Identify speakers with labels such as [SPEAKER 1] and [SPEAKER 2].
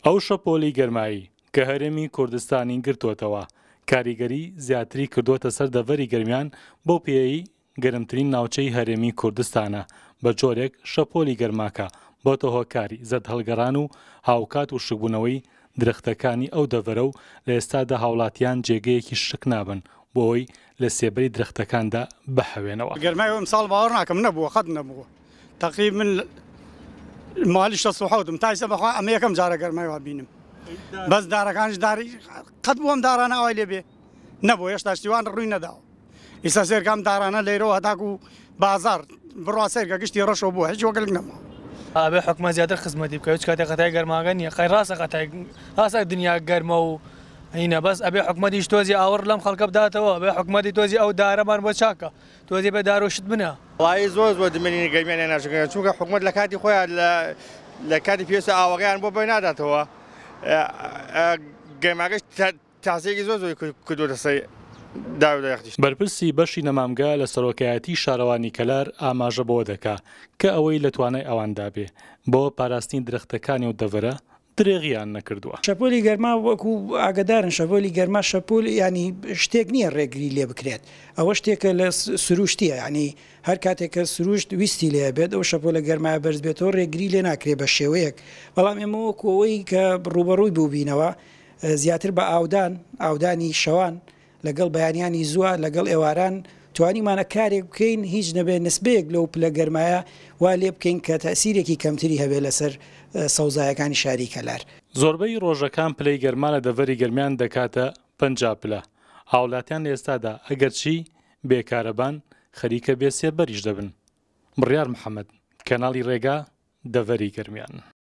[SPEAKER 1] ئەو شەپۆلی گەرمایی کە هەرێمی کوردستانی گرتووەتەوە کاریگەری زیاتری کردووەتە سەر دەڤەری گەرمیان بۆ پێی گەرمترین ناوچەی هەرێمی کوردستانە بە جۆرێک شەپۆلی گەرماکە بۆتە هۆکاری زەد هەڵگەڕان و هاوکات و شکبوونەوەی درەختەکانی ئەو دەڤەرە و لە ئێستادا هاوڵاتیان جێگەیەکی شک نابن بۆی لە سێبەری درەختەکاندا بەهەوێنەوە.
[SPEAKER 2] گەرمای ئەمساڵ باوەڕ ناکەم نەبووە قەت نەبووە تەقریباً مالی 67 تایسە بەخوا ئەمە یەکەم جارە گەرمای وا بینم بەس دارەکانش داری قەت بووم دارانە ئەوای لێبێ نەبوو هێشتا شتیوان ڕووی نەداوە ئیستا سێرکام دارانە لێرەوە هەتاکو و بازار بڕوا سێرکە گشتی ڕەشەوە بووە هیچ وەگەلک نەماوە.
[SPEAKER 3] ئابێ حکومە زیاتر خزمەتی بکە هیچ کاتێک قەتای گەرماگە نییە خەی ڕاستە دنیا گەرمە و هینە بەس ئەبێ حکومەتیش تۆزی ئاوەڕ لەم خەڵکە بداتەوە بێ حکومەتی تۆزی ئەو دارەمان بۆ چاکە تۆزی بە دارۆشت بنە
[SPEAKER 4] وڵی زۆر دمێنی گەرمیان ناشکەن چونکە حکومەت لە کاتی خۆیان لە کاتی پێویستە ئاوەکەیان بۆ بۆی ناداتەوە گەرماگەش تاسێکی زۆر کردووەتە سەر
[SPEAKER 1] بەرپرسی بەشی نەمامگا لە سەرۆکایەتی شارەوانی کەلار ئاماژە بۆ دەکا کە ئەوەی لە توانای ئەواندا بێ بۆ پاراستنی درەختەکانی و دەڤەرە درێغیان نەکردووە.
[SPEAKER 5] شەپۆلی گەرما وەکو ئاگدارن شەپۆلی گەرما شەپۆل ینی شتێک نییە ڕێگری لێ بکرێت ئەوە شتێکە لە سروشتیە ینی هەر کاتێککە سروشت ویستی لێ بێت ئەو شەپۆلە گەرمای بەرز بێتەوە ڕێگری لێ ناکرێت بە شێوەیەک بەڵام ئێمە وەکەوەی کە ڕوبەڕووی بووبینەوە زیاتر بە ئاودانی شەوان لەگەڵ بەیانیانی زووە لەگەڵ ئێواران توانیمانە کارێک بکەین هیچ نەبێت نسبەیەک لەو پلە گەرمایە وا لێ بکەین کە تەسیرێکی کەمتری هەبێت لەسەر سەوزایەکانی شاری کەلار.
[SPEAKER 1] زۆربەی ڕۆژەکان پلەی گەرما لە دەڤەری گەرمیان دەکاتە 50 پلە هاوڵاتیان لە ئێستادا ئەگەرچی بێکارەبان خەریکە بێ سێبەریش دەبن. بڕیار محەممەد کەناڵی ڕێگا دەڤەری گەرمیان.